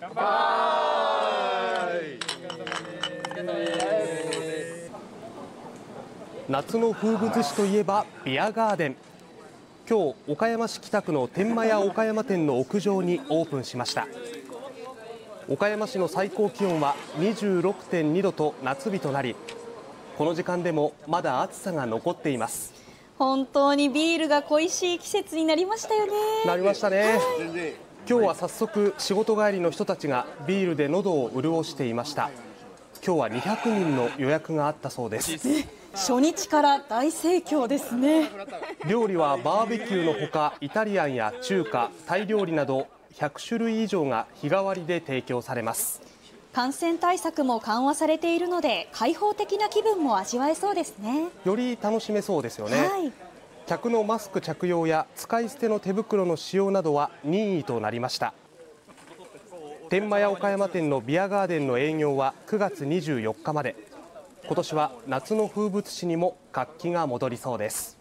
乾杯。 夏の風物詩といえばビアガーデン。今日岡山市北区の天満屋岡山店の屋上にオープンしました。岡山市の最高気温は 26.2 度と夏日となり、この時間でもまだ暑さが残っています。 本当にビールが恋しい季節になりましたよね。 なりましたね。今日は早速仕事帰りの人たちがビールで喉を潤していました。今日は200人の予約があったそうです。 初日から大盛況ですね。 料理はバーベキューのほか、イタリアンや中華、タイ料理など100種類以上が日替わりで提供されます。 感染対策も緩和されているので開放的な気分も味わえそうですね。 より楽しめそうですよね。 はい、 客のマスク着用や使い捨ての手袋の使用などは任意となりました。天満屋岡山店のビアガーデンの営業は9月24日まで。今年は夏の風物詩にも活気が戻りそうです。